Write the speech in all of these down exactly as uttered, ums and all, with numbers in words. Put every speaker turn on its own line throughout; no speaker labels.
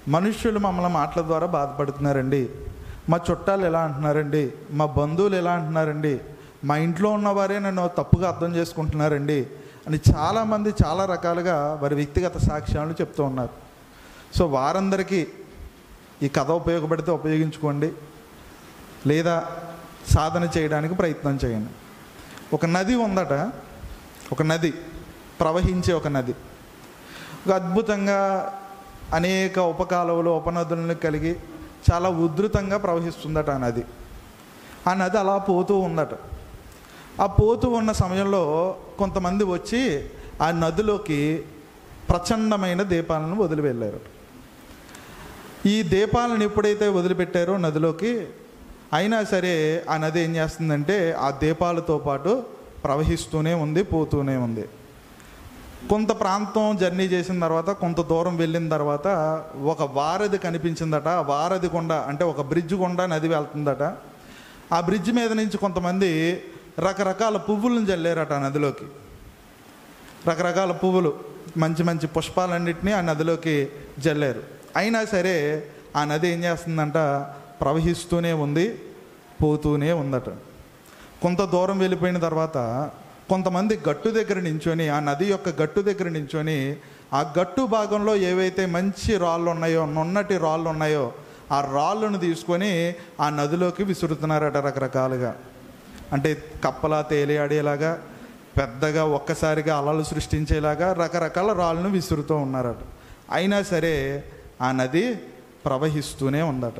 మనుష్యులు మమ్మల్ని మాటల ద్వారా బాధపడుతున్నారండి, మా చుట్టాలు ఎలా అంటున్నారండి, మా బంధువులు ఎలా అంటున్నారండి, మా ఇంట్లో ఉన్నవారే నన్ను తప్పుగా అర్థం చేసుకుంటున్నారండి అని చాలామంది చాలా రకాలుగా వారి వ్యక్తిగత సాక్ష్యాలు చెప్తూ ఉన్నారు. సో వారందరికీ ఈ కథ ఉపయోగపడితే ఉపయోగించుకోండి, లేదా సాధన చేయడానికి ప్రయత్నం చేయండి. ఒక నది ఉందట, ఒక నది ప్రవహించే ఒక నది, ఒక అద్భుతంగా అనేక ఉపకాలువలు ఉపనదులను కలిగి చాలా ఉధృతంగా ప్రవహిస్తుందట ఆ నది. ఆ నది అలా పోతూ ఉందట. ఆ పోతూ ఉన్న సమయంలో కొంతమంది వచ్చి ఆ నదిలోకి ప్రచండమైన దీపాలను వదిలి వెళ్ళారు. ఈ దీపాలను ఎప్పుడైతే వదిలిపెట్టారో నదిలోకి, అయినా సరే ఆ నది ఏం చేస్తుందంటే ఆ దీపాలతో పాటు ప్రవహిస్తూనే ఉంది, పోతూనే ఉంది. కొంత ప్రాంతం జర్నీ చేసిన తర్వాత, కొంత దూరం వెళ్ళిన తర్వాత ఒక వారధి కనిపించిందట. ఆ వారధి గుండా, అంటే ఒక బ్రిడ్జ్ గుండా నది వెళ్తుందట. ఆ బ్రిడ్జ్ మీద నుంచి కొంతమంది రకరకాల పువ్వులను జల్లారట ఆ నదిలోకి. రకరకాల పువ్వులు, మంచి మంచి పుష్పాలన్నింటినీ ఆ నదిలోకి జల్లారు. అయినా సరే ఆ నది ఏం చేస్తుందంట, ప్రవహిస్తూనే ఉంది, పోతూనే ఉందట. కొంత దూరం వెళ్ళిపోయిన తర్వాత కొంతమంది గట్టు దగ్గర నించొని, ఆ నది యొక్క గట్టు దగ్గర నించొని, ఆ గట్టు భాగంలో ఏవైతే మంచి రాళ్ళు ఉన్నాయో, నున్నటి రాళ్ళు ఉన్నాయో, ఆ రాళ్ళను తీసుకొని ఆ నదిలోకి విసురుతున్నారట రకరకాలుగా. అంటే కప్పలా తేలియాడేలాగా, పెద్దగా ఒక్కసారిగా అలలు సృష్టించేలాగా రకరకాల రాళ్ళను విసురుతూ ఉన్నారట. అయినా సరే ఆ నది ప్రవహిస్తూనే ఉందట.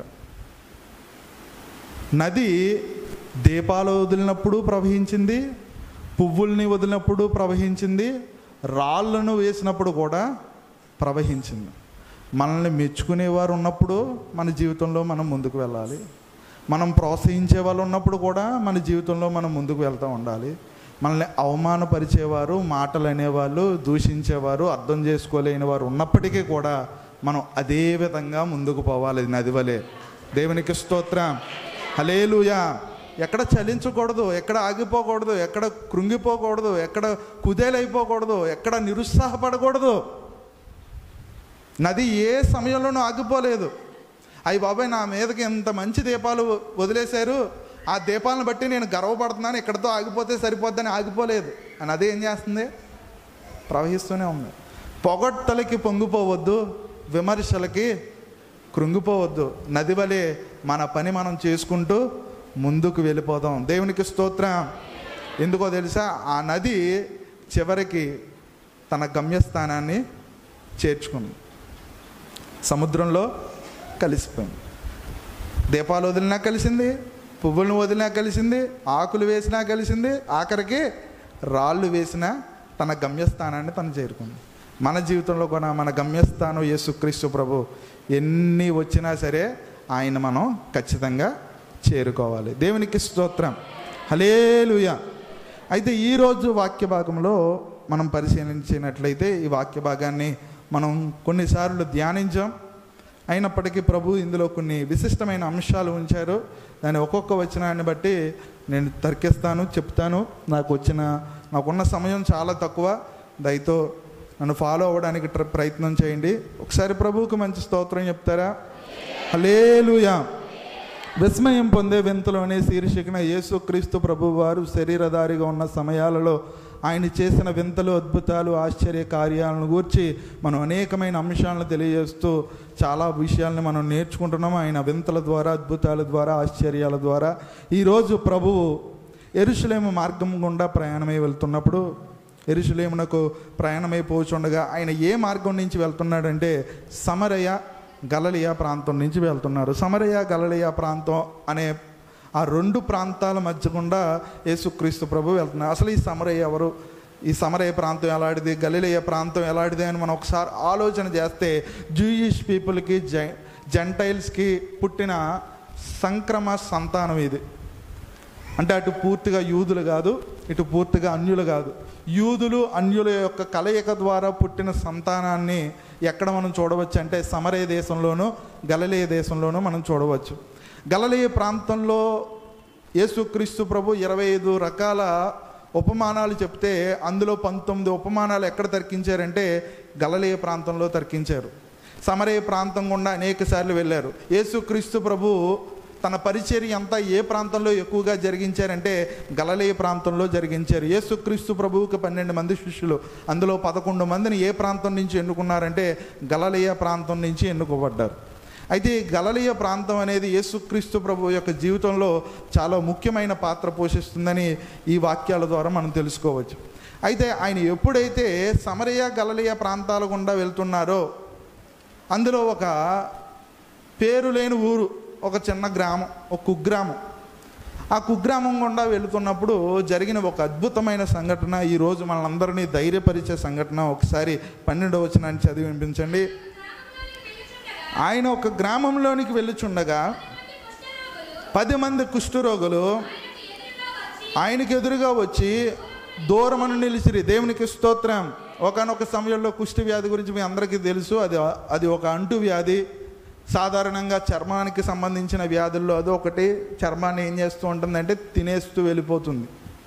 నది దీపాలు వదిలినప్పుడు ప్రవహించింది, పువ్వుల్ని వదిలినప్పుడు ప్రవహించింది, రాళ్ళను వేసినప్పుడు కూడా ప్రవహించింది. మనల్ని మెచ్చుకునేవారు ఉన్నప్పుడు మన జీవితంలో మనం ముందుకు వెళ్ళాలి. మనం ప్రోత్సహించే వాళ్ళు ఉన్నప్పుడు కూడా మన జీవితంలో మనం ముందుకు వెళ్తూ ఉండాలి. మనల్ని అవమానపరిచేవారు, మాటలు అనేవాళ్ళు, దూషించేవారు, అర్థం చేసుకోలేని వారు ఉన్నప్పటికీ కూడా మనం అదే విధంగా ముందుకు పోవాలి నది వలె. దేవునికి స్తోత్రం, హల్లెలూయా. ఎక్కడ చలించకూడదు, ఎక్కడ ఆగిపోకూడదు, ఎక్కడ కృంగిపోకూడదు, ఎక్కడ కుదేలైపోకూడదు, ఎక్కడ నిరుత్సాహపడకూడదు. నది ఏ సమయంలోనూ ఆగిపోలేదు. అయ్యి బాబాయ్, నా మీదకి ఎంత మంచి దీపాలు వదిలేశారు, ఆ దీపాలను బట్టి నేను గర్వపడుతున్నాను, ఇక్కడతో ఆగిపోతే సరిపోద్దని ఆగిపోలేదు. ఆ నది ఏం చేస్తుంది, ప్రవహిస్తూనే ఉంది. పొగట్టలకి పొంగిపోవద్దు, విమర్శలకి కృంగిపోవద్దు. నది వలె మన పని మనం చేసుకుంటూ ముందుకు వెళ్ళిపోదాం. దేవునికి స్తోత్రం. ఎందుకో తెలుసా, ఆ నది చివరికి తన గమ్యస్థానాన్ని చేర్చుకుంది, సముద్రంలో కలిసిపోయింది. దీపాలు వదిలినా కలిసింది, పువ్వులను వదిలినా కలిసింది, ఆకులు వేసినా కలిసింది, ఆఖరికి రాళ్ళు వేసినా తన గమ్యస్థానాన్ని తను చేరుకుంది. మన జీవితంలో కూడా మన గమ్యస్థానం యేసుక్రీస్తు ప్రభు. ఎన్ని వచ్చినా సరే ఆయన మనం ఖచ్చితంగా చేరుకోవాలి. దేవునికి స్తోత్రం, హల్లెలూయా. అయితే ఈరోజు వాక్య భాగంలో మనం పరిశీలించినట్లయితే ఈ వాక్య భాగాన్ని మనం కొన్నిసార్లు ధ్యానించాం. అయినప్పటికీ ప్రభు ఇందులో కొన్ని విశిష్టమైన అంశాలు ఉంచారు. దాన్ని ఒక్కొక్క వచనాన్ని బట్టి నేను తర్కిస్తాను, చెప్తాను. నాకు వచ్చిన నాకున్న సమయం చాలా తక్కువ, దయతో నన్ను ఫాలో అవ్వడానికి ప్రయత్నం చేయండి. ఒకసారి ప్రభువుకు మంచి స్తోత్రం చెప్తారా? హల్లెలూయా. విస్మయం పొందే వింతలోనే శీర్షికన యేసుక్రీస్తు ప్రభువు వారు శరీరధారిగా ఉన్న సమయాలలో ఆయన చేసిన వింతలు, అద్భుతాలు, ఆశ్చర్య కార్యాలను గూర్చి మనం అనేకమైన అంశాలను తెలియజేస్తూ చాలా విషయాలను మనం నేర్చుకుంటున్నాము. ఆయన వింతల ద్వారా, అద్భుతాల ద్వారా, ఆశ్చర్యాల ద్వారా. ఈరోజు ప్రభువు యెరూషలేము మార్గం గుండా ప్రయాణమై వెళ్తున్నప్పుడు, యెరూషలేమునకు ప్రయాణమై పోచుండగా ఆయన ఏ మార్గం నుంచి వెళ్తున్నాడంటే సమరయ గలిలయ ప్రాంతం నుంచి వెళ్తున్నారు. సమరయ గలిలయ ప్రాంతం అనే ఆ రెండు ప్రాంతాల మధ్య గుండా యేసుక్రీస్తు ప్రభు వెళ్తున్నారు. అసలు ఈ సమరయ ఎవరు, ఈ సమరయ ప్రాంతం ఎలాంటిది, గలిలయ ప్రాంతం ఎలాంటిది అని మనం ఒకసారి ఆలోచన చేస్తే, జూయిష్ పీపుల్కి, జై జెంటైల్స్కి పుట్టిన సంక్రమ సంతానం ఇది. అంటే అటు పూర్తిగా యూదులు కాదు, ఇటు పూర్తిగా అన్యులు కాదు. యూదులు అన్యుల యొక్క కలయిక ద్వారా పుట్టిన సంతానాన్ని ఎక్కడ మనం చూడవచ్చు అంటే సమరయ దేశంలోనూ గలిలయ దేశంలోనూ మనం చూడవచ్చు. గలిలయ ప్రాంతంలో యేసుక్రీస్తు ప్రభు ఇరవై ఐదు రకాల ఉపమానాలు చెప్తే అందులో పంతొమ్మిది ఉపమానాలు ఎక్కడ తర్కించారంటే గలిలయ ప్రాంతంలో తర్కించారు. సమరయ ప్రాంతం గుండా అనేక సార్లు వెళ్ళారు. యేసుక్రీస్తు ప్రభు తన పరిచర్య అంతా ఏ ప్రాంతంలో ఎక్కువగా జరిగించారంటే గలిలయ ప్రాంతంలో జరిగించారు. యేసుక్రీస్తు ప్రభువుకి పన్నెండు మంది శిష్యులు, అందులో పదకొండు మందిని ఏ ప్రాంతం నుంచి ఎన్నుకున్నారంటే గలిలయ ప్రాంతం నుంచి ఎన్నుకోబడ్డారు. అయితే ఈ గలిలయ ప్రాంతం అనేది యేసుక్రీస్తు ప్రభు యొక్క జీవితంలో చాలా ముఖ్యమైన పాత్ర పోషిస్తుందని ఈ వాక్యాల ద్వారా మనం తెలుసుకోవచ్చు. అయితే ఆయన ఎప్పుడైతే సమరయ గలిలయ ప్రాంతాల గుండా వెళ్తున్నారో అందులో ఒక పేరు లేని ఊరు, ఒక చిన్న గ్రామం, ఒక కుగ్రామం. ఆ కుగ్రామం గుండా వెళుతున్నప్పుడు జరిగిన ఒక అద్భుతమైన సంఘటన ఈరోజు మనందరినీ ధైర్యపరిచే సంఘటన. ఒకసారి పన్నెండవ వచనాన్ని చదివి వినిపించండి. ఆయన ఒక గ్రామంలోనికి వెళ్ళుచుండగా పది మంది కుష్ఠరోగులు ఆయనకు ఎదురుగా వచ్చి దూరమని నిలిచిరి. దేవునికి స్తోత్రం. ఒకనొక సమయంలో కుష్టి వ్యాధి గురించి మీ అందరికీ తెలుసు. అది అది ఒక అంటు వ్యాధి. సాధారణంగా చర్మానికి సంబంధించిన వ్యాధుల్లో అది ఒకటి. చర్మాన్ని ఏం చేస్తూ ఉంటుందంటే తినేస్తూ వెళ్ళిపోతుంది.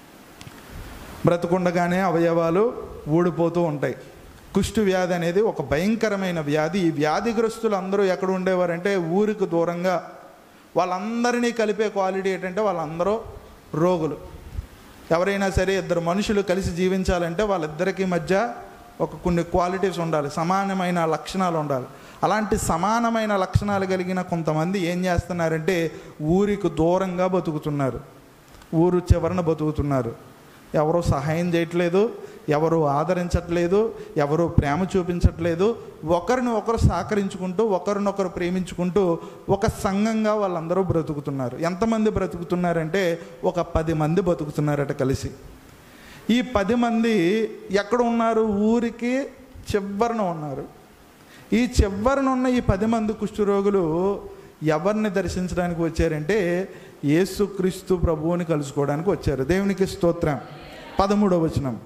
బ్రతుకుండగానే అవయవాలు ఊడిపోతూ ఉంటాయి. కుష్టి వ్యాధి అనేది ఒక భయంకరమైన వ్యాధి. ఈ వ్యాధిగ్రస్తులు అందరూ ఎక్కడ ఉండేవారంటే ఊరికి దూరంగా. వాళ్ళందరినీ కలిపే క్వాలిటీ ఏంటంటే వాళ్ళందరూ రోగులు. ఎవరైనా సరే ఇద్దరు మనుషులు కలిసి జీవించాలంటే వాళ్ళిద్దరికీ మధ్య ఒక కొన్ని క్వాలిటీస్ ఉండాలి, సమానమైన లక్షణాలు ఉండాలి. అలాంటి సమానమైన లక్షణాలు కలిగిన కొంతమంది ఏం చేస్తున్నారంటే ఊరికి దూరంగా బతుకుతున్నారు, ఊరు చివరన బతుకుతున్నారు. ఎవరో సహాయం చేయట్లేదు, ఎవరు ఆదరించట్లేదు, ఎవరు ప్రేమ చూపించట్లేదు. ఒకరిని ఒకరు సహకరించుకుంటూ ఒకరినొకరు ప్రేమించుకుంటూ ఒక సంఘంగా వాళ్ళందరూ బ్రతుకుతున్నారు. ఎంతమంది బ్రతుకుతున్నారంటే ఒక పది మంది బతుకుతున్నారట కలిసి. ఈ పది మంది ఎక్కడ ఉన్నారు? ఊరికి చివరన ఉన్నారు. ఈ చివరన ఉన్న ఈ పది మంది కుష్ఠరోగులు ఎవరిని దర్శించడానికి వచ్చారంటే యేసుక్రీస్తు ప్రభువుని కలుసుకోవడానికి వచ్చారు. దేవునికి స్తోత్రం. పదమూడవ వచనం.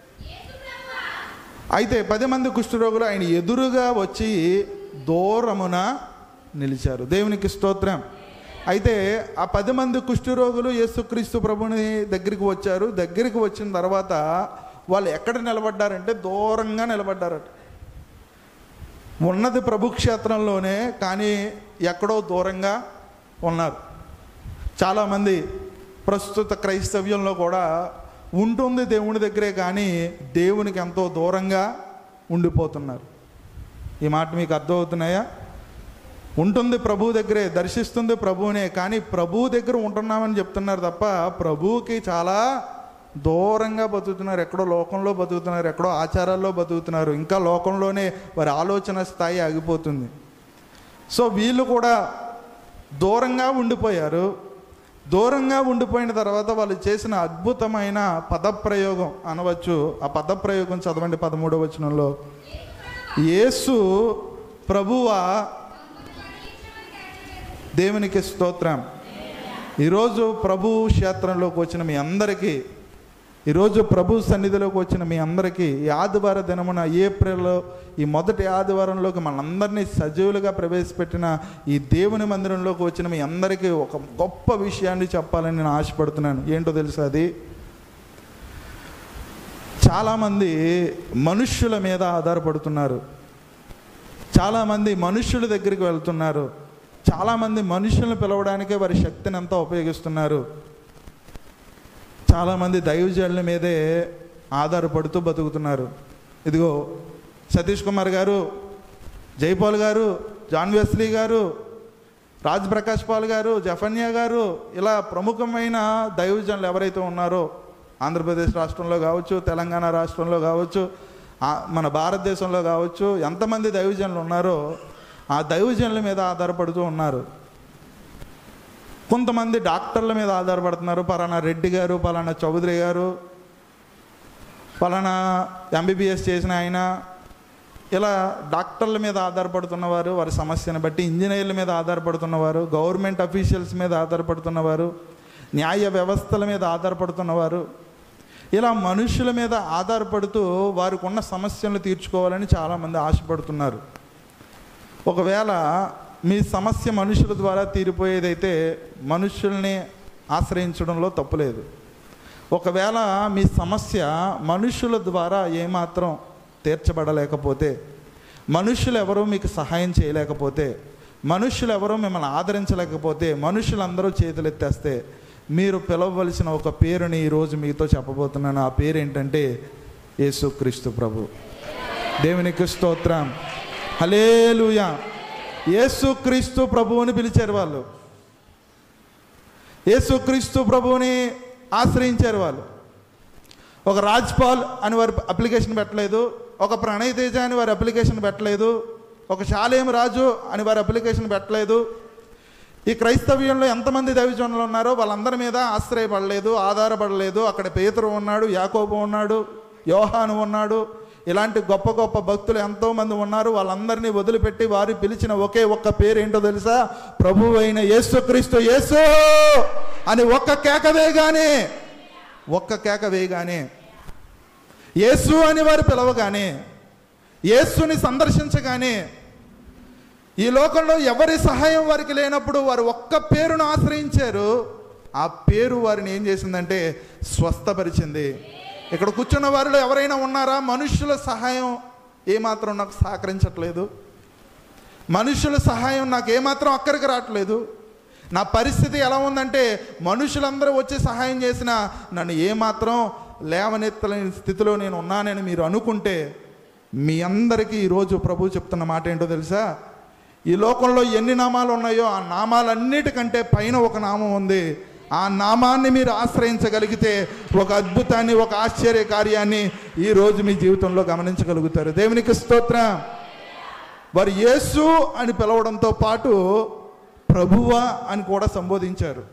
అయితే పది మంది కుష్ఠరోగులు ఆయన ఎదురుగా వచ్చి దూరమున నిలిచారు. దేవునికి స్తోత్రం. అయితే ఆ పది మంది కుష్ఠరోగులు యేసుక్రీస్తు ప్రభుని దగ్గరికి వచ్చారు. దగ్గరికి వచ్చిన తర్వాత వాళ్ళు ఎక్కడ నిలబడ్డారంటే దూరంగా నిలబడ్డారట. ఉన్నది ప్రభు క్షేత్రంలోనే, కానీ ఎక్కడో దూరంగా ఉన్నారు. చాలామంది ప్రస్తుత క్రైస్తవ్యంలో కూడా ఉంటుంది దేవుని దగ్గరే, కానీ దేవునికి ఎంతో దూరంగా ఉండిపోతున్నారు. ఈ మాట మీకు అర్థమవుతున్నాయా? ఉంటుంది ప్రభు దగ్గరే, దర్శిస్తుంది ప్రభువునే, కానీ ప్రభు దగ్గర ఉంటున్నామని చెప్తున్నారు తప్ప ప్రభువుకి చాలా దూరంగా బతుకుతున్నారు. ఎక్కడో లోకంలో బతుకుతున్నారు, ఎక్కడో ఆచారాల్లో బతుకుతున్నారు. ఇంకా లోకంలోనే వారి ఆలోచన స్థాయి ఆగిపోతుంది. సో వీళ్ళు కూడా దూరంగా ఉండిపోయారు. దూరంగా ఉండిపోయిన తర్వాత వాళ్ళు చేసిన అద్భుతమైన పదప్రయోగం అనవచ్చు. ఆ పదప్రయోగం చదవండి పదమూడవ వచనంలో. యేసు ప్రభువా. దేవునికి స్తోత్రం. ఈరోజు ప్రభు క్షేత్రంలోకి వచ్చిన మీ అందరికీ, ఈరోజు ప్రభు సన్నిధిలోకి వచ్చిన మీ అందరికీ ఈ ఆదివార దినమున ఏప్రిల్లో ఈ మొదటి ఆదివారంలోకి మనందరినీ సజీవులుగా ప్రవేశపెట్టిన ఈ దేవుని మందిరంలోకి వచ్చిన మీ అందరికీ ఒక గొప్ప విషయాన్ని చెప్పాలని నేను ఆశపడుతున్నాను. ఏంటో తెలుసా? అది చాలామంది మనుష్యుల మీద ఆధారపడుతున్నారు. చాలామంది మనుష్యుల దగ్గరికి వెళ్తున్నారు. చాలామంది మనుషులను పిలవడానికే వారి శక్తిని అంతా ఉపయోగిస్తున్నారు. చాలామంది దైవజనుల మీదే ఆధారపడుతూ బతుకుతున్నారు. ఇదిగో సతీష్ కుమార్ గారు, జైపాల్ గారు, జాన్ వెస్లీ గారు, రాజ్ ప్రకాష్ పాల్ గారు, జఫన్యా గారు, ఇలా ప్రముఖమైన దైవజనులు ఎవరైతే ఉన్నారో ఆంధ్రప్రదేశ్ రాష్ట్రంలో కావచ్చు, తెలంగాణ రాష్ట్రంలో కావచ్చు, మన భారతదేశంలో కావచ్చు, ఎంతమంది దైవజనులు ఉన్నారో ఆ దైవజనుల మీద ఆధారపడుతూ ఉన్నారు. కొంతమంది డాక్టర్ల మీద ఆధారపడుతున్నారు. పలానా రెడ్డి గారు, పలానా చౌదరి గారు, పలానా ఎంబీబీఎస్ చేసిన ఆయన, ఇలా డాక్టర్ల మీద ఆధారపడుతున్నవారు వారి సమస్యను బట్టి, ఇంజనీర్ల మీద ఆధారపడుతున్నవారు, గవర్నమెంట్ అఫీషియల్స్ మీద ఆధారపడుతున్నవారు, న్యాయ వ్యవస్థల మీద ఆధారపడుతున్నవారు, ఇలా మనుషుల మీద ఆధారపడుతూ వారికి ఉన్న సమస్యలను తీర్చుకోవాలని చాలామంది ఆశపడుతున్నారు. ఒకవేళ మీ సమస్య మనుషుల ద్వారా తీరిపోయేదైతే మనుషుల్ని ఆశ్రయించడంలో తప్పులేదు. ఒకవేళ మీ సమస్య మనుషుల ద్వారా ఏమాత్రం తీర్చబడలేకపోతే, మనుషులు ఎవరూ మీకు సహాయం చేయలేకపోతే, మనుషులు ఎవరూ మిమ్మల్ని ఆదరించలేకపోతే, మనుషులందరూ చేతులు ఎత్తేస్తే మీరు పిలవవలసిన ఒక పేరుని ఈరోజు మీతో చెప్పబోతున్నాను. ఆ పేరు ఏంటంటే యేసుక్రీస్తు ప్రభు. దేవునికి స్తోత్రం, హల్లెలూయా. యేసుక్రీస్తు ప్రభువుని పిలిచారు వాళ్ళు, యేసుక్రీస్తు ప్రభువుని ఆశ్రయించారు వాళ్ళు. ఒక రాజ్పాల్ అని వారు అప్లికేషన్ పెట్టలేదు, ఒక ప్రణయ్ తేజ అని వారు అప్లికేషన్ పెట్టలేదు, ఒక షాలేం రాజు అని వారు అప్లికేషన్ పెట్టలేదు. ఈ క్రైస్తవ్యంలో ఎంతమంది దైవజనులు ఉన్నారో వాళ్ళందరి మీద ఆశ్రయపడలేదు, ఆధారపడలేదు. అక్కడ పేతురు ఉన్నాడు, యాకోబు ఉన్నాడు, యోహాను ఉన్నాడు, ఇలాంటి గొప్ప గొప్ప భక్తులు ఎంతోమంది ఉన్నారు. వాళ్ళందరినీ వదిలిపెట్టి వారు పిలిచిన ఒకే ఒక్క పేరు ఏంటో తెలుసా? ప్రభువు అయిన యేసుక్రీస్తు. యేసు అని ఒక్క కేక వేయగానే, ఒక్క కేక వేయగానే, యేసు అని వారు పిలవగానే, యేసుని సందర్శించగానే, ఈ లోకంలో ఎవరి సహాయం వారికి లేనప్పుడు వారు ఒక్క పేరును ఆశ్రయించారు. ఆ పేరు వారిని ఏం చేసిందంటే స్వస్థపరిచింది. ఇక్కడ కూర్చున్న వారిలో ఎవరైనా ఉన్నారా? మనుషుల సహాయం ఏమాత్రం నాకు సహకరించట్లేదు, మనుషుల సహాయం నాకు ఏమాత్రం అక్కడికి రావట్లేదు, నా పరిస్థితి ఎలా ఉందంటే మనుషులందరూ వచ్చి సహాయం చేసినా నన్ను ఏమాత్రం లేవనెత్తలేని స్థితిలో నేను ఉన్నానని మీరు అనుకుంటే, మీ అందరికీ ఈరోజు ప్రభు చెప్తున్న మాట ఏంటో తెలుసా? ఈ లోకంలో ఎన్ని నామాలు ఉన్నాయో ఆ నామాలన్నిటికంటే పైన ఒక నామం ఉంది. ఆ నామాన్ని మీరు ఆశ్రయించగలిగితే ఒక అద్భుతాన్ని, ఒక ఆశ్చర్య కార్యాన్ని ఈరోజు మీ జీవితంలో గమనించగలుగుతారు. దేవునికి స్తోత్రం. వారు యేసు అని పిలవడంతో పాటు ప్రభువా అని కూడా సంబోధించారు.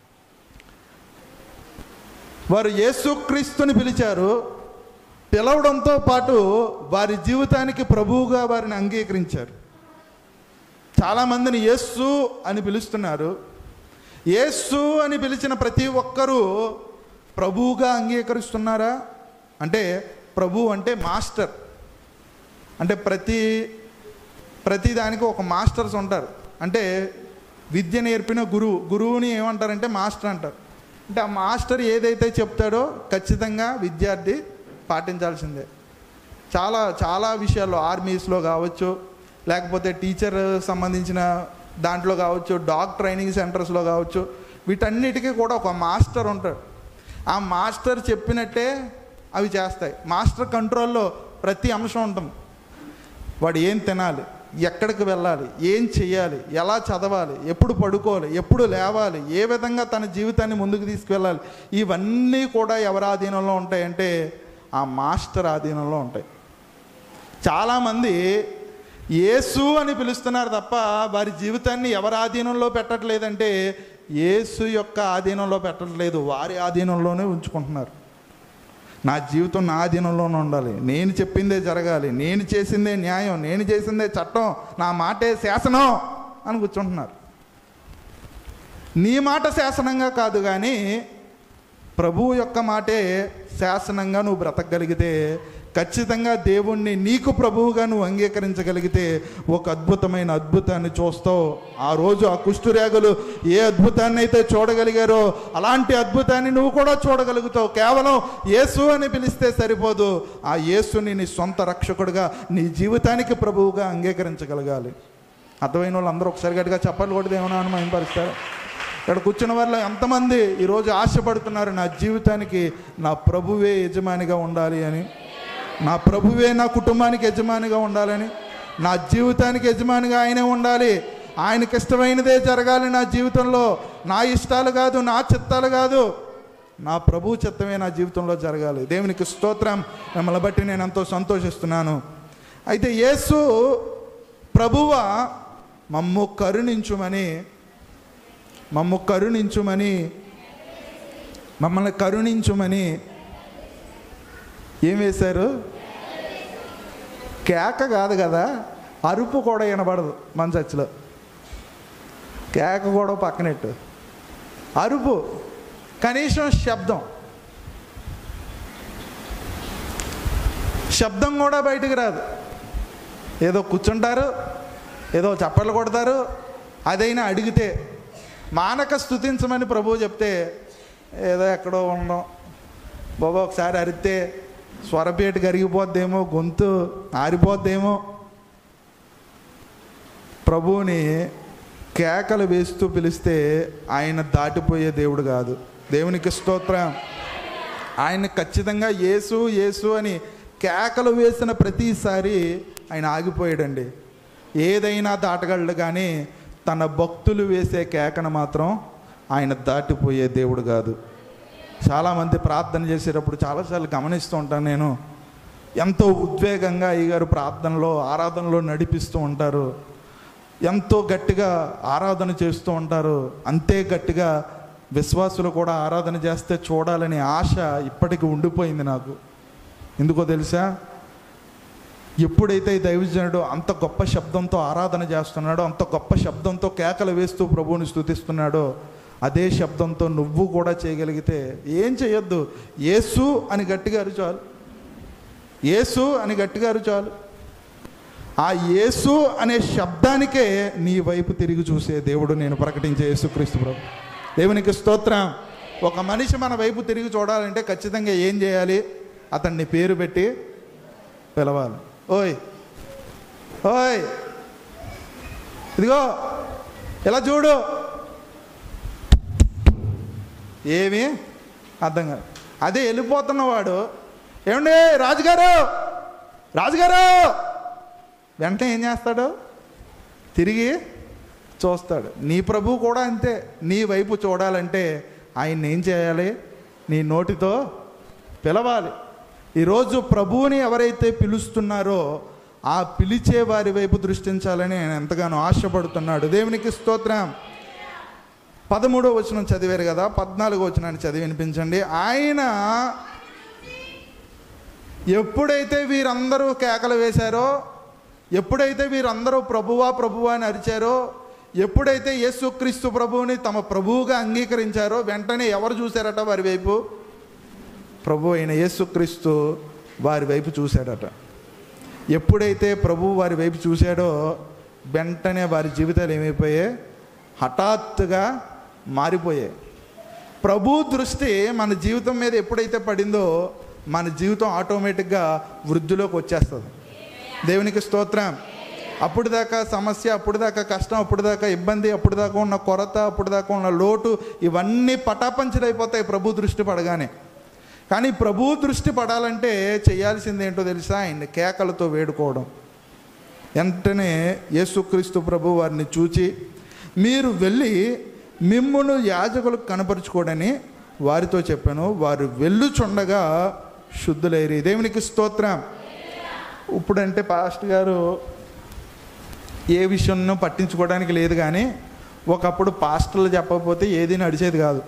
వారు యేసుక్రీస్తుని పిలిచారు, పిలవడంతో పాటు వారి జీవితానికి ప్రభువుగా వారిని అంగీకరించారు. చాలామందిని యేసు అని పిలుస్తున్నారు. యేసు అని పిలిచిన ప్రతి ఒక్కరూ ప్రభువుగా అంగీకరిస్తున్నారా అంటే, ప్రభు అంటే మాస్టర్. అంటే ప్రతి ప్రతి దానికి ఒక మాస్టర్స్ ఉంటారు. అంటే విద్య నేర్పిన గురువు, గురువుని ఏమంటారంటే మాస్టర్ అంటారు. అంటే ఆ మాస్టర్ ఏదైతే చెప్తాడో ఖచ్చితంగా విద్యార్థి పాటించాల్సిందే. చాలా చాలా విషయాల్లో, ఆర్మీస్లో కావచ్చు, లేకపోతే టీచర్ సంబంధించిన దాంట్లో కావచ్చు, డాగ్ ట్రైనింగ్ సెంటర్స్లో కావచ్చు, వీటన్నిటికీ కూడా ఒక మాస్టర్ ఉంటాడు. ఆ మాస్టర్ చెప్పినట్టే అవి చేస్తాయి. మాస్టర్ కంట్రోల్లో ప్రతి అంశం ఉంటుంది. వాడు ఏం తినాలి, ఎక్కడికి వెళ్ళాలి, ఏం చెయ్యాలి, ఎలా చదవాలి, ఎప్పుడు పడుకోవాలి, ఎప్పుడు లేవాలి, ఏ విధంగా తన జీవితాన్ని ముందుకు తీసుకువెళ్ళాలి, ఇవన్నీ కూడా ఎవరి ఆధీనంలో ఉంటాయంటే ఆ మాస్టర్ ఆధీనంలో ఉంటాయి. చాలామంది యేసు అని పిలుస్తున్నారు తప్ప వారి జీవితాన్ని ఎవరి ఆధీనంలో పెట్టట్లేదంటే యేసు యొక్క ఆధీనంలో పెట్టట్లేదు, వారి ఆధీనంలోనే ఉంచుకుంటున్నారు. నా జీవితం నా ఆధీనంలోనే ఉండాలి, నేను చెప్పిందే జరగాలి, నేను చేసిందే న్యాయం, నేను చేసిందే చట్టం, నా మాటే శాసనం అని కూర్చుంటున్నారు. నీ మాట శాసనంగా కాదు కానీ ప్రభువు యొక్క మాటే శాసనంగా నువ్వు బ్రతకగలిగితే, ఖచ్చితంగా దేవుణ్ణి నీకు ప్రభువుగా నువ్వు అంగీకరించగలిగితే ఒక అద్భుతమైన అద్భుతాన్ని చూస్తావు. ఆ రోజు ఆ కుష్ఠురేగలు ఏ అద్భుతాన్ని అయితే చూడగలిగారో అలాంటి అద్భుతాన్ని నువ్వు కూడా చూడగలుగుతావు. కేవలం యేసు అని పిలిస్తే సరిపోదు, ఆ యేసుని నీ సొంత రక్షకుడిగా, నీ జీవితానికి ప్రభువుగా అంగీకరించగలగాలి. అర్థమైన వాళ్ళు అందరూ ఒకసారి గట్టిగా చెప్పాలి కూడా ఏమన్నా అని మహిమపరుస్తారు. ఇక్కడ కూర్చున్న వాళ్ళు ఎంతమంది ఈరోజు ఆశపడుతున్నారు, నా జీవితానికి నా ప్రభువే యజమానిగా ఉండాలి అని, నా ప్రభువే నా కుటుంబానికి యజమానిగా ఉండాలని, నా జీవితానికి యజమానిగా ఆయనే ఉండాలి, ఆయనకి ఇష్టమైనదే జరగాలి నా జీవితంలో, నా ఇష్టాలు కాదు, నా చిత్తాలు కాదు, నా ప్రభు చిత్తమే నా జీవితంలో జరగాలి. దేవునికి స్తోత్రం. మిమ్మల్ని బట్టి నేను ఎంతో సంతోషిస్తున్నాను. అయితే యేసు ప్రభువా మమ్ము కరుణించుమని, మమ్ము కరుణించుమని మమ్మల్ని కరుణించుమని ఏం వేశారు? కేక కాదు కదా, అరుపు కూడా వినబడదు మన చర్చిలో. కేక కూడా పక్కనెట్టు, అరుపు, కనీసం శబ్దం శబ్దం కూడా బయటకు రాదు. ఏదో కూర్చుంటారు, ఏదో చప్పట్లు కొడతారు. అదైనా అడిగితే మానక స్తుతించమని ప్రభువు చెప్తే ఏదో ఎక్కడో ఉండం, బాబా ఒకసారి అరిస్తే స్వరపేట కరిగిపోద్దేమో, గొంతు ఆరిపోద్దేమో, ప్రభువుని కేకలు వేస్తూ పిలిస్తే ఆయన దాటిపోయే దేవుడు కాదు. దేవునికి స్తోత్రం. ఆయన ఖచ్చితంగా యేసు యేసు అని కేకలు వేసిన ప్రతిసారి ఆయన ఆగిపోయాడండి. ఏదైనా దాటగలడు, కానీ తన భక్తులు వేసే కేకను మాత్రం ఆయన దాటిపోయే దేవుడు కాదు. చాలామంది ప్రార్థన చేసేటప్పుడు చాలాసార్లు గమనిస్తూ ఉంటాను నేను, ఎంతో ఉద్వేగంగా అయ్యగారు ప్రార్థనలో ఆరాధనలో నడిపిస్తూ ఉంటారు, ఎంతో గట్టిగా ఆరాధన చేస్తూ ఉంటారు. అంతే గట్టిగా విశ్వాసులు కూడా ఆరాధన చేస్తే చూడాలనే ఆశ ఇప్పటికీ ఉండిపోయింది నాకు. ఎందుకో తెలుసా? ఎప్పుడైతే ఈ దైవజనుడు అంత గొప్ప శబ్దంతో ఆరాధన చేస్తున్నాడో, అంత గొప్ప శబ్దంతో కేకలు వేస్తూ ప్రభువుని స్తుతిస్తున్నాడో, అదే శబ్దంతో నువ్వు కూడా చేయగలిగితే ఏం చేయొద్దు, యేసు అని గట్టిగా అరుచాలు, యేసు అని గట్టిగా అరుచాలు. ఆ యేసు అనే శబ్దానికే నీ వైపు తిరిగి చూసే దేవుడు నేను ప్రకటించే యేసుక్రీస్తు ప్రభు. దేవునికి స్తోత్రం. ఒక మనిషి మన వైపు తిరిగి చూడాలంటే ఖచ్చితంగా ఏం చేయాలి? అతన్ని పేరు పెట్టి పిలవాలి. ఓయ్ ఓయ్ ఇదిగో ఇలా చూడు. ఏమి అర్థం కాదు. అదే వెళ్ళిపోతున్నవాడు, ఏమండి రాజుగారు రాజుగారు వెంటనే ఏం చేస్తాడు? తిరిగి చూస్తాడు. నీ ప్రభువు కూడా అంతే. నీ వైపు చూడాలంటే ఆయన ఏం చేయాలి? నీ నోటితో పిలవాలి. ఈరోజు ప్రభువుని ఎవరైతే పిలుస్తున్నారో ఆ పిలిచే వారి వైపు దృష్టించాలని ఆయన ఎంతగానో ఆశపడుతున్నాడు. దేవునికి స్తోత్రం. పదమూడో వచనం చదివారు కదా, పద్నాలుగో వచనాన్ని చదివి వినిపించండి. ఆయన ఎప్పుడైతే వీరందరూ కేకలు వేశారో, ఎప్పుడైతే వీరందరూ ప్రభువా ప్రభువా అని అరిచారో, ఎప్పుడైతే యేసుక్రీస్తు ప్రభువుని తమ ప్రభువుగా అంగీకరించారో, వెంటనే ఎవరు చూశారట వారి వైపు? ప్రభు అయిన యేసుక్రీస్తు వారి వైపు చూశాడట. ఎప్పుడైతే ప్రభువు వారి వైపు చూశాడో వెంటనే వారి జీవితాలు ఏమైపోయాయి? హఠాత్తుగా మారిపోయాయి. ప్రభు దృష్టి మన జీవితం మీద ఎప్పుడైతే పడిందో మన జీవితం ఆటోమేటిక్గా వృద్ధిలోకి వచ్చేస్తుంది. దేవునికి స్తోత్రం. అప్పుడు దాకా సమస్య, అప్పుడు దాకా కష్టం, అప్పుడు దాకా ఇబ్బంది, అప్పుడు దాకా ఉన్న కొరత, అప్పుడు దాకా ఉన్న లోటు, ఇవన్నీ పటాపంచలైపోతాయి ప్రభు దృష్టి పడగానే. కానీ ప్రభు దృష్టి పడాలంటే చేయాల్సింది ఏంటో తెలుసా? ఆయన కేకలతో వేడుకోవడం. వెంటనే యేసుక్రీస్తు ప్రభు వారిని చూచి, మీరు వెళ్ళి మిమ్మును యాజకులకు కనపరుచుకోడని వారితో చెప్పాను. వారు వెళ్ళుచుండగా శుద్ధులైరి. దేవునికి స్తోత్రం. ఇప్పుడంటే పాస్టర్ గారు ఏ విషయంలో పట్టించుకోవడానికి లేదు, కానీ ఒకప్పుడు పాస్టర్లు చెప్పకపోతే ఏది నడిచేది కాదు.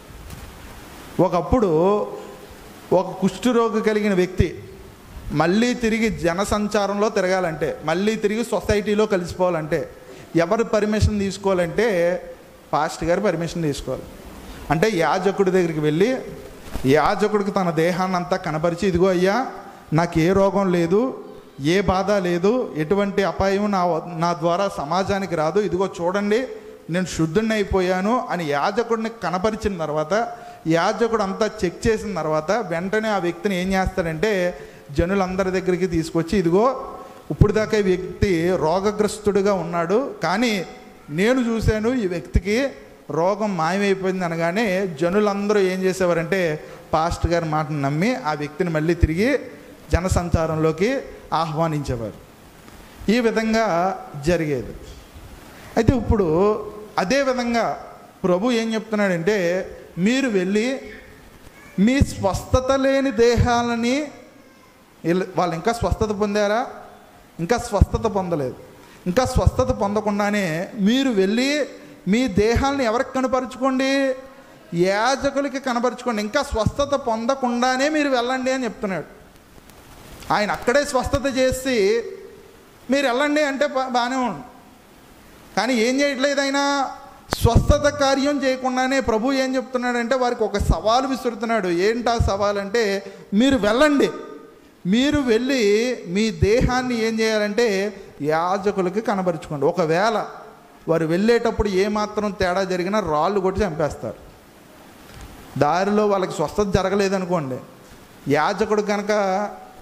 ఒకప్పుడు ఒక కుష్ఠరోగి కలిగిన వ్యక్తి మళ్ళీ తిరిగి జనసంచారంలో తిరగాలంటే, మళ్ళీ తిరిగి సొసైటీలో కలిసిపోవాలంటే ఎవరు పర్మిషన్ తీసుకోవాలంటే పాస్టర్ గారు పర్మిషన్ తీసుకోవాలి. అంటే యాజకుడి దగ్గరికి వెళ్ళి యాజకుడికి తన దేహాన్ని అంతా కనపరిచి, ఇదిగో అయ్యా నాకు ఏ రోగం లేదు, ఏ బాధ లేదు, ఎటువంటి అపాయం నా నా ద్వారా సమాజానికి రాదు, ఇదిగో చూడండి నేను శుద్ధుడిని అయిపోయాను అని యాజకుడిని కనపరిచిన తర్వాత, యాజకుడు అంతా చెక్ చేసిన తర్వాత వెంటనే ఆ వ్యక్తిని ఏం చేస్తాడంటే జనులందరి దగ్గరికి తీసుకొచ్చి, ఇదిగో ఇప్పుడు దాకా ఈ వ్యక్తి రోగగ్రస్తుడిగా ఉన్నాడు, కానీ నేను చూశాను ఈ వ్యక్తికి రోగం మాయమైపోయింది అనగానే జనులందరూ ఏం చేసేవారంటే పాస్టర్ గారి మాటను నమ్మి ఆ వ్యక్తిని మళ్ళీ తిరిగి జనసంచారంలోకి ఆహ్వానించేవారు. ఈ విధంగా జరిగేది. అయితే ఇప్పుడు అదే విధంగా ప్రభు ఏం చెప్తున్నాడంటే, మీరు వెళ్ళి మీ స్వస్థత లేని దేహాలని, వాళ్ళు ఇంకా స్వస్థత పొందారా? ఇంకా స్వస్థత పొందలేదు. ఇంకా స్వస్థత పొందకుండానే మీరు వెళ్ళి మీ దేహాలను ఎవరికి కనపరుచుకోండి? యాజకులకి కనపరుచుకోండి. ఇంకా స్వస్థత పొందకుండానే మీరు వెళ్ళండి అని చెప్తున్నాడు. ఆయన అక్కడే స్వస్థత చేసి మీరు వెళ్ళండి అంటే బాగానే ఉంది, కానీ ఏం చేయట్లేదు ఆయన. స్వస్థత కార్యం చేయకుండానే ప్రభు ఏం చెప్తున్నాడంటే వారికి ఒక సవాలు విసురుతున్నాడు. ఏంటా సవాల్ అంటే, మీరు వెళ్ళండి, మీరు వెళ్ళి మీ దేహాన్ని ఏం చేయాలంటే యాజకులకి కనబరుచుకోండి. ఒకవేళ వారు వెళ్ళేటప్పుడు ఏమాత్రం తేడా జరిగినా రాళ్ళు కొట్టి చంపేస్తారు. దారిలో వాళ్ళకి స్వస్థత జరగలేదనుకోండి, యాజకుడు కనుక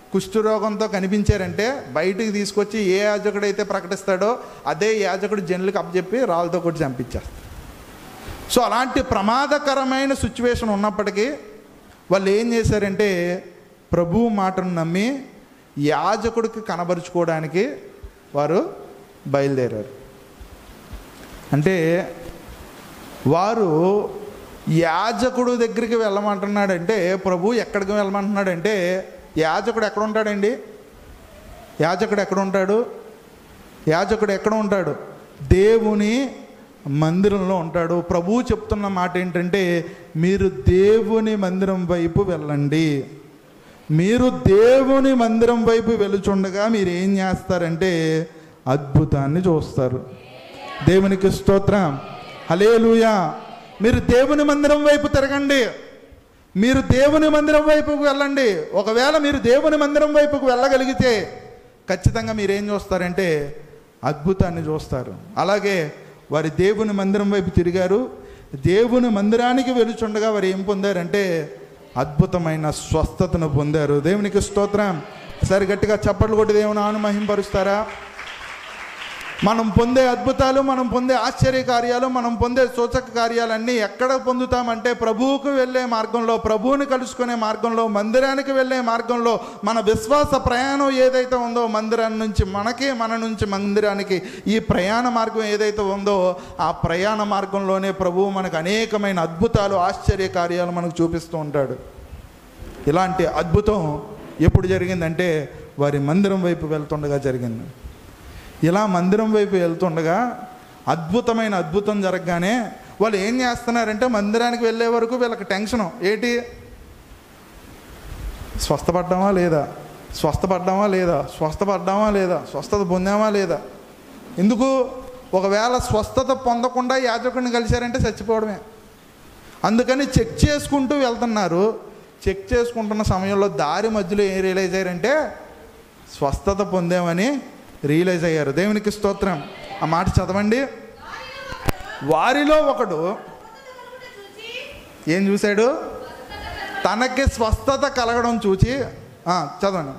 కుష్ఠరోగంతో కనిపించారంటే బయటికి తీసుకొచ్చి ఏ యాజకుడైతే ప్రకటిస్తాడో అదే యాజకుడు జనులకు అప్పచెప్పి రాళ్ళతో కొట్టి చంపించేస్తారు. సో అలాంటి ప్రమాదకరమైన సిచ్యువేషన్ ఉన్నప్పటికీ వాళ్ళు ఏం చేశారంటే ప్రభువు మాటను నమ్మి యాజకుడికి కనబరుచుకోవడానికి వారు బయలుదేరారు. అంటే వారు యాజకుడు దగ్గరికి వెళ్ళమంటున్నాడంటే ప్రభు ఎక్కడికి వెళ్ళమంటున్నాడంటే యాజకుడు ఎక్కడ ఉంటాడండి? యాజకుడు ఎక్కడ ఉంటాడు? యాజకుడు ఎక్కడ ఉంటాడు? దేవుని మందిరంలో ఉంటాడు. ప్రభువు చెప్తున్న మాట ఏంటంటే మీరు దేవుని మందిరం వైపు వెళ్ళండి. మీరు దేవుని మందిరం వైపు వెళుచుండగా మీరు ఏం చేస్తారంటే అద్భుతాన్ని చూస్తారు. దేవునికి స్తోత్రం, హల్లెలూయా. మీరు దేవుని మందిరం వైపు తిరగండి, మీరు దేవుని మందిరం వైపుకు వెళ్ళండి. ఒకవేళ మీరు దేవుని మందిరం వైపుకు వెళ్ళగలిగితే ఖచ్చితంగా మీరు ఏం చూస్తారంటే అద్భుతాన్ని చూస్తారు. అలాగే వారి దేవుని మందిరం వైపు తిరిగారు. దేవుని మందిరానికి వెలుచుండగా వారు ఏం పొందారంటే అద్భుతమైన స్వస్థతను పొందారు. దేవునికి స్తోత్రం. సరి గట్టిగా చప్పట్లు కొట్టి దేవుని నామమును మహిమపరుస్తారా? మనం పొందే అద్భుతాలు, మనం పొందే ఆశ్చర్య కార్యాలు, మనం పొందే సూచక కార్యాలన్నీ ఎక్కడ పొందుతామంటే ప్రభువుకు వెళ్ళే మార్గంలో, ప్రభువుని కలుసుకునే మార్గంలో, మందిరానికి వెళ్ళే మార్గంలో. మన విశ్వాస ప్రయాణం ఏదైతే ఉందో మందిరాన్ని నుంచి మనకి, మన నుంచి మందిరానికి ఈ ప్రయాణ మార్గం ఏదైతే ఉందో ఆ ప్రయాణ మార్గంలోనే ప్రభువు మనకు అనేకమైన అద్భుతాలు, ఆశ్చర్య కార్యాలు మనకు చూపిస్తూ ఉంటాడు. ఇలాంటి అద్భుతం ఎప్పుడు జరిగిందంటే వారి మందిరం వైపు వెళ్తుండగా జరిగింది. ఇలా మందిరం వైపు వెళ్తుండగా అద్భుతమైన అద్భుతం జరగగానే వాళ్ళు ఏం చేస్తున్నారంటే మందిరానికి వెళ్ళే వరకు వీళ్ళకి టెన్షను ఏంటి? స్వస్థపడ్డామా లేదా, స్వస్థపడ్డామా లేదా, స్వస్థపడ్డామా లేదా, స్వస్థత పొందామా లేదా. ఎందుకు? ఒకవేళ స్వస్థత పొందకుండా యాజకుడిని కలిశారంటే చచ్చిపోవడమే. అందుకని చెక్ చేసుకుంటూ వెళ్తున్నారు. చెక్ చేసుకుంటున్న సమయంలో దారి మధ్యలో ఏం రియలైజ్ అయ్యారంటే స్వస్థత పొందామని రియలైజ్ అయ్యారు. దేవునికి స్తోత్రం. ఆ మాట చదవండి. వారిలో ఒకడు ఏం చూశాడు? తనకి స్వస్థత కలగడం చూచి చదవండి.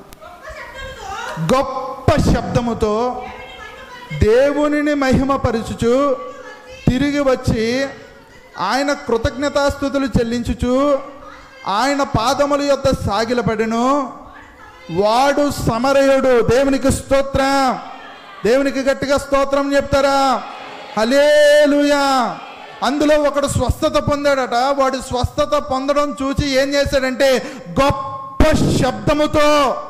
గొప్ప శబ్దముతో దేవునిని మహిమపరచుచు తిరిగి వచ్చి ఆయన కృతజ్ఞతాస్తుతులు చెల్లించుచు ఆయన పాదముల యొద్ద సాగిలపడెను. వాడు సమరయుడు. దేవునికి స్తోత్రం. దేవునికి గట్టిగా స్తోత్రం చెప్తారా? హల్లెలూయా. అందులో ఒకడు స్వస్థత పొందాడట. వాడు స్వస్థత పొందడం చూసి ఏం చేశాడంటే గొప్ప శబ్దముతో,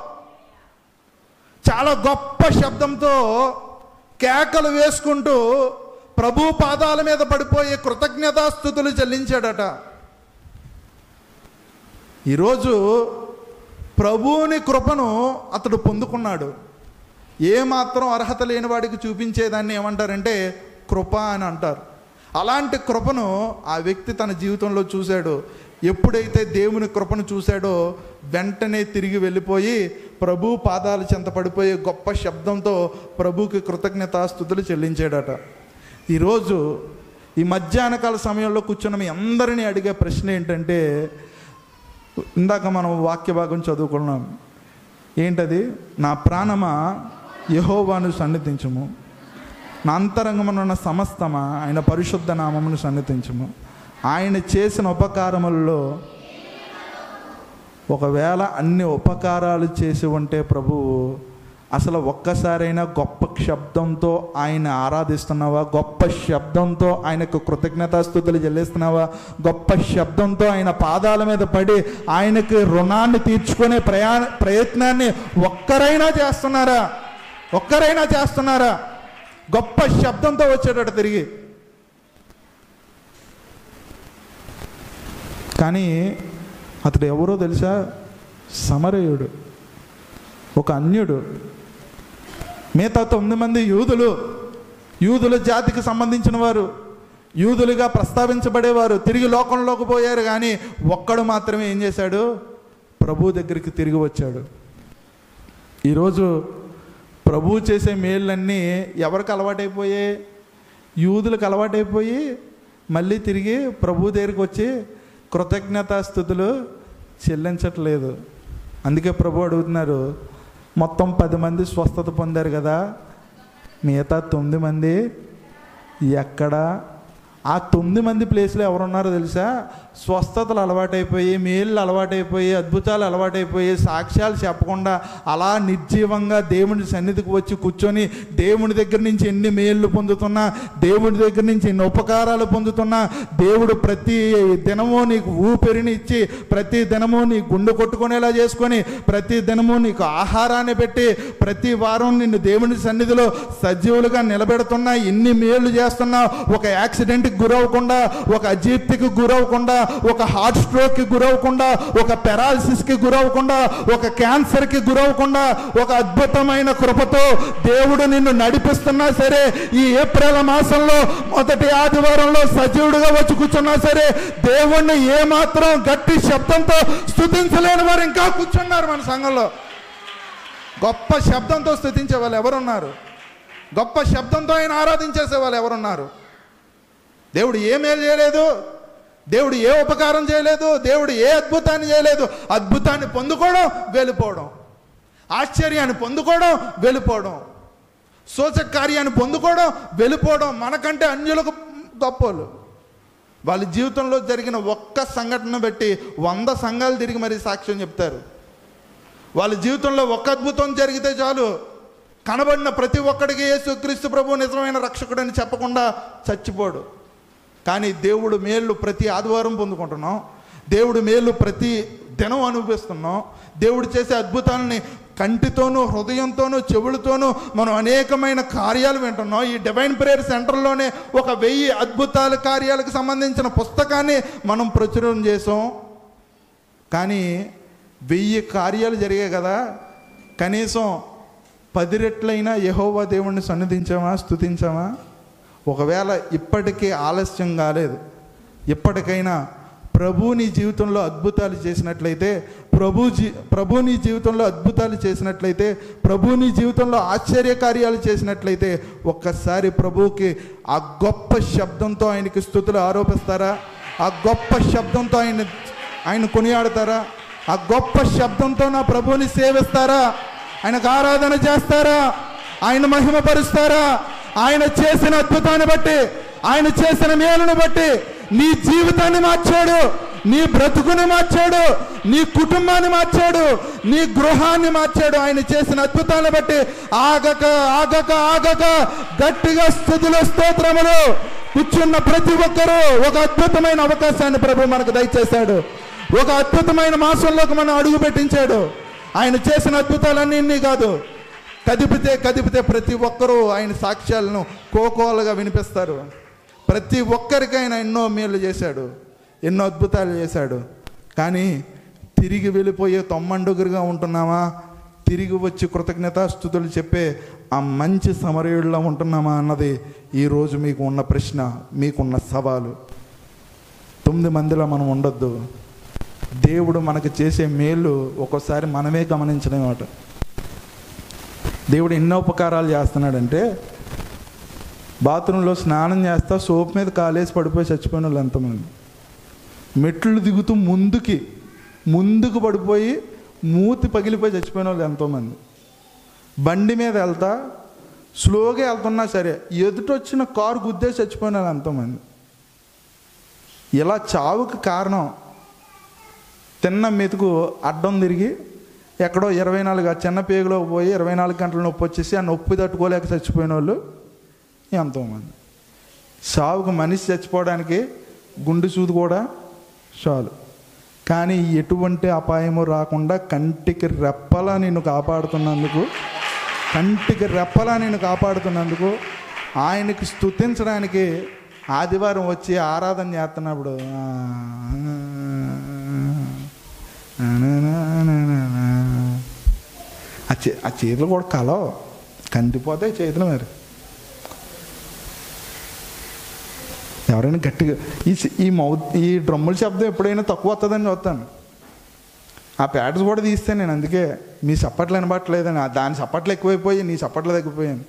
చాలా గొప్ప శబ్దంతో కేకలు వేసుకుంటూ ప్రభు పాదాల మీద పడిపోయి కృతజ్ఞతాస్తుతులు చెల్లించాడట. ఈరోజు ప్రభువుని కృపను అతడు పొందుకున్నాడు. ఏమాత్రం అర్హత లేని వాడికి చూపించేదాన్ని ఏమంటారంటే కృప అని అంటారు. అలాంటి కృపను ఆ వ్యక్తి తన జీవితంలో చూశాడు. ఎప్పుడైతే దేవుని కృపను చూశాడో వెంటనే తిరిగి వెళ్ళిపోయి ప్రభు పాదాల చెంత పడిపోయి గొప్ప శబ్దంతో ప్రభువుకి కృతజ్ఞతాస్తుతులు చెల్లించాడట. ఈరోజు ఈ మధ్యాహ్నకాల సమయంలో కూర్చున్న మీ అందరినీ అడిగే ప్రశ్న ఏంటంటే, ఇందాక మనం వాక్య భాగం చదువుకున్నాం. ఏంటది? నా ప్రాణమా యెహోవాను సన్నిధించుము, నా అంతరంగమునున్న సమస్తమా ఆయన పరిశుద్ధ నామమును సన్నిధించుము. ఆయన చేసిన ఉపకారములలో ఒకవేళ అన్ని ఉపకారాలు చేసి ఉంటే ప్రభువు అసలు ఒక్కసారైనా గొప్ప శబ్దంతో ఆయన ఆరాధిస్తున్నావా? గొప్ప శబ్దంతో ఆయనకు కృతజ్ఞతాస్తుతులు చెల్లిస్తున్నావా? గొప్ప శబ్దంతో ఆయన పాదాల మీద పడి ఆయనకి రుణాన్ని తీర్చుకునే ప్రయాణ ప్రయత్నాన్ని ఒక్కరైనా చేస్తున్నారా? ఒక్కరైనా చేస్తున్నారా? గొప్ప శబ్దంతో వచ్చేటట్టు తిరిగి. కానీ అతడు ఎవరో తెలుసా? సమరయుడు, ఒక అన్యుడు. మిగతా తొమ్మిది మంది యూదులు, యూదుల జాతికి సంబంధించిన వారు, యూదులుగా ప్రస్తావించబడేవారు, తిరిగి లోకంలోకి పోయారు. కానీ ఒక్కడు మాత్రమే ఏం చేశాడు? ప్రభు దగ్గరికి తిరిగి వచ్చాడు. ఈరోజు ప్రభు చేసే మేళ్ళన్నీ ఎవరికి అలవాటైపోయాయి? యూదులకు అలవాటైపోయి మళ్ళీ తిరిగి ప్రభు దగ్గరికి వచ్చి కృతజ్ఞతాస్తుతులు చెల్లించట్లేదు. అందుకే ప్రభు అడుగుతున్నారు, మొత్తం పది మంది స్వస్థత పొందారు కదా, మిగతా తొమ్మిది మంది ఎక్కడ? ఆ తొమ్మిది మంది ప్లేస్లో ఎవరున్నారో తెలుసా? స్వస్థతలు అలవాటైపోయి, మేళ్ళు అలవాటైపోయి, అద్భుతాలు అలవాటైపోయి, సాక్ష్యాలు చెప్పకుండా అలా నిర్జీవంగా దేవుని సన్నిధికి వచ్చి కూర్చొని దేవుని దగ్గర నుంచి ఎన్ని మేళ్ళు పొందుతున్నా, దేవుడి దగ్గర నుంచి ఎన్ని ఉపకారాలు పొందుతున్నా, దేవుడు ప్రతి దినము నీకు ఊపిరిని ఇచ్చి, ప్రతి దినము నీ గుండె కొట్టుకునేలా చేసుకొని, ప్రతి దినము నీకు ఆహారాన్ని పెట్టి, ప్రతి వారం నిన్ను దేవుని సన్నిధిలో సజీవులుగా నిలబెడుతున్నా, ఎన్ని మేళ్ళు చేస్తున్నా, ఒక యాక్సిడెంట్కి గురవకుండా, ఒక అజీర్తికి గురవకుండా, ఒక హార్ట్ స్ట్రోక్కి గురవకుండా, ఒక పెరాలసిస్కి గురవకుండా, ఒక క్యాన్సర్కి గురవకుండా, ఒక అద్భుతమైన కృపతో దేవుడు నిన్ను నడిపిస్తున్నా సరే, ఈ ఏప్రిల్ మాసంలో మొదటి ఆదివారంలో సజీవుడిగా వచ్చి కూర్చున్నా సరే, దేవుణ్ణి ఏమాత్రం గట్టి శబ్దంతో స్తుతించలేని వారు ఇంకా కూర్చున్నారు మన సంఘంలో. గొప్ప శబ్దంతో స్తుతించే వాళ్ళు ఎవరున్నారు? గొప్ప శబ్దంతో ఆయన ఆరాధించేసే వాళ్ళు ఎవరున్నారు? దేవుడు ఏ మేలు చేయలేదు, దేవుడు ఏ ఉపకారం చేయలేదు, దేవుడు ఏ అద్భుతాన్ని చేయలేదు. అద్భుతాన్ని పొందుకోవడం, వెళ్ళిపోవడం, ఆశ్చర్యాన్ని పొందుకోవడం, వెళ్ళిపోవడం, సూచక కార్యాన్ని పొందుకోవడం, వెళ్ళిపోవడం. మనకంటే అన్యులకు గొప్పలు. వాళ్ళ జీవితంలో జరిగిన ఒక్క సంఘటన బట్టి వంద సంఘాలు తిరిగి మరి సాక్ష్యం చెప్తారు. వాళ్ళ జీవితంలో ఒక్క అద్భుతం జరిగితే చాలు, కనబడిన ప్రతి ఒక్కడికి యేసుక్రీస్తు ప్రభువు నిజమైన రక్షకుడని చెప్పకుండా చచ్చిపోడు. కానీ దేవుడు మేళ్ళు ప్రతి ఆదివారం పొందుకుంటున్నాం, దేవుడు మేళ్ళు ప్రతి దినం అనుభవిస్తున్నాం. దేవుడు చేసే అద్భుతాలని కంటితోనూ, హృదయంతోనూ, చెవులతోనూ మనం అనేకమైన కార్యాలు వింటున్నాం. ఈ డివైన్ ప్రేయర్ సెంటర్లోనే ఒక వెయ్యి అద్భుతాల కార్యాలకు సంబంధించిన పుస్తకాన్ని మనం ప్రచురం చేసాం. కానీ వెయ్యి కార్యాలు జరిగాయి కదా, కనీసం పది రెట్లైనా యెహోవా దేవుణ్ణి సన్నిధించామా, స్తుతించామా? ఒకవేళ ఇప్పటికీ ఆలస్యం కాలేదు, ఇప్పటికైనా ప్రభు నీ జీవితంలో అద్భుతాలు చేసినట్లయితే, ప్రభు జీ ప్రభు నీ జీవితంలో అద్భుతాలు చేసినట్లయితే, ప్రభు నీ జీవితంలో ఆశ్చర్యకార్యాలు చేసినట్లయితే, ఒక్కసారి ప్రభువుకి ఆ గొప్ప శబ్దంతో ఆయనకి స్తుతులు ఆరోపిస్తారా? ఆ గొప్ప శబ్దంతో ఆయన ఆయన కొనియాడతారా? ఆ గొప్ప శబ్దంతో నా ప్రభువుని సేవిస్తారా? ఆయనకు ఆరాధన చేస్తారా? ఆయన మహిమపరుస్తారా? ఆయన చేసిన అద్భుతాన్ని బట్టి, ఆయన చేసిన మేలును బట్టి నీ జీవితాన్ని మార్చాడు, నీ బ్రతుకుని మార్చాడు, నీ కుటుంబాన్ని మార్చాడు, నీ గృహాన్ని మార్చాడు. ఆయన చేసిన అద్భుతాన్ని బట్టి ఆగక ఆగక ఆగక గట్టిగా స్తుతులు, స్తోత్రములు. కూర్చున్న ప్రతి ఒక్కరూ ఒక అద్భుతమైన అవకాశాన్ని ప్రభు మనకు దయచేశాడు. ఒక అద్భుతమైన మాసంలోకి మనం అడుగు పెట్టించాడు. ఆయన చేసిన అద్భుతాలన్నీ కాదు, కదిపితే కదిపితే ప్రతి ఒక్కరూ ఆయన సాక్ష్యాలను కోకోలుగా వినిపిస్తారు. ప్రతి ఒక్కరికి ఆయన ఎన్నో మేలు చేశాడు, ఎన్నో అద్భుతాలు చేశాడు. కానీ తిరిగి వెళ్ళిపోయే తొమ్మండుగురుగా ఉంటున్నామా? తిరిగి వచ్చి కృతజ్ఞతాస్తుతులు చెప్పే ఆ మంచి సమరయుడిలా ఉంటున్నామా అన్నది ఈరోజు మీకు ఉన్న ప్రశ్న, మీకున్న సవాలు. తొమ్మిది మందిలో మనం ఉండొద్దు. దేవుడు మనకు చేసే మేలు ఒక్కోసారి మనమే గమనించలేమాట. దేవుడు ఎన్నో ఉపకారాలు చేస్తున్నాడంటే, బాత్రూంలో స్నానం చేస్తా సోప్ మీద కాలేసి పడిపోయి చచ్చిపోయిన వాళ్ళు ఎంతమంది, మెట్లు దిగుతూ ముందుకి ముందుకు పడిపోయి మూతి పగిలిపోయి చచ్చిపోయిన వాళ్ళు ఎంతోమంది, బండి మీద వెళ్తా స్లోగా వెళ్తున్నా సరే ఎదుటొచ్చిన కారు గుద్దేసి చచ్చిపోయిన వాళ్ళు ఎంతోమంది. ఇలా చావుకి కారణం తిన్న మెతుకు అడ్డం తిరిగి ఎక్కడో ఇరవై నాలుగు చిన్న పేగులోకి పోయి ఇరవై నాలుగు గంటల నొప్పి వచ్చేసి ఆ నొప్పి తట్టుకోలేక చచ్చిపోయిన వాళ్ళు ఎంతోమంది. సావుకు మనిషి చచ్చిపోవడానికి గుండె సూది కూడా చాలు. కానీ ఎటువంటి అపాయము రాకుండా కంటికి రెప్పలా నిన్ను కాపాడుతున్నందుకు, కంటికి రెప్పలా నిన్ను కాపాడుతున్నందుకు ఆయనకి స్తుతించడానికి ఆదివారం వచ్చి ఆరాధన చేస్తున్నప్పుడు ఆ చే ఆ చేతులు కూడా కలవు, కందిపోతాయి చేతులు. మరి ఎవరైనా గట్టిగా ఈ ఈ మౌత్ ఈ డ్రమ్ముల శబ్దం ఎప్పుడైనా తక్కువ వస్తుందని చూస్తాను. ఆ ప్యాడ్స్ కూడా తీస్తే నేను, అందుకే మీ చప్పట్లు వినబట్టలేదని, దాని చప్పట్లు ఎక్కువైపోయి నీ చప్పట్లు తగ్గిపోయాను.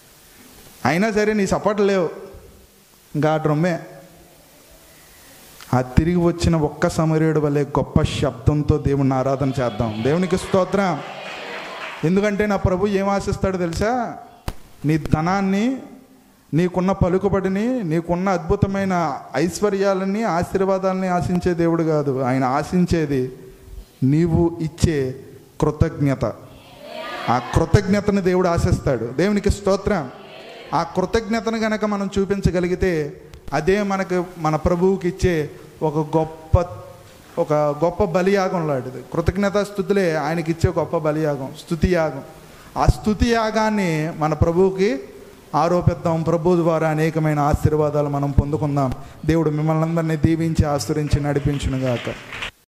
అయినా సరే నీ చప్పట్లు లేవు, ఇంకా ఆ డ్రమ్మే ఆ తిరిగి వచ్చిన ఒక్క సమరయుడు వల్లే గొప్ప శబ్దంతో దేవుణ్ణి ఆరాధన చేద్దాం. దేవునికి స్తోత్రం. ఎందుకంటే నా ప్రభు ఏం ఆశిస్తాడో తెలుసా? నీ ధనాన్ని, నీకున్న పలుకుబడిని, నీకున్న అద్భుతమైన ఐశ్వర్యాలని, ఆశీర్వాదాలని ఆశించే దేవుడు కాదు. ఆయన ఆశించేది నీవు ఇచ్చే కృతజ్ఞత. ఆ కృతజ్ఞతను దేవుడు ఆశిస్తాడు. దేవునికి స్తోత్రం. ఆ కృతజ్ఞతను కనుక మనం చూపించగలిగితే అదే మనకు మన ప్రభువుకి ఇచ్చే ఒక గొప్ప ఒక గొప్ప బలియాగం లాంటిది. కృతజ్ఞతా స్తుతులే ఆయనకి ఇచ్చే గొప్ప బలియాగం, స్తుతి యాగం. ఆ స్తుతి యాగాన్ని మన ప్రభువుకి ఆరోపిద్దాం. ప్రభు ద్వారా అనేకమైన ఆశీర్వాదాలు మనం పొందుకుందాం. దేవుడు మిమ్మల్ని అందరినీ దీవించి ఆశీర్వదించి నడిపించునుగాక.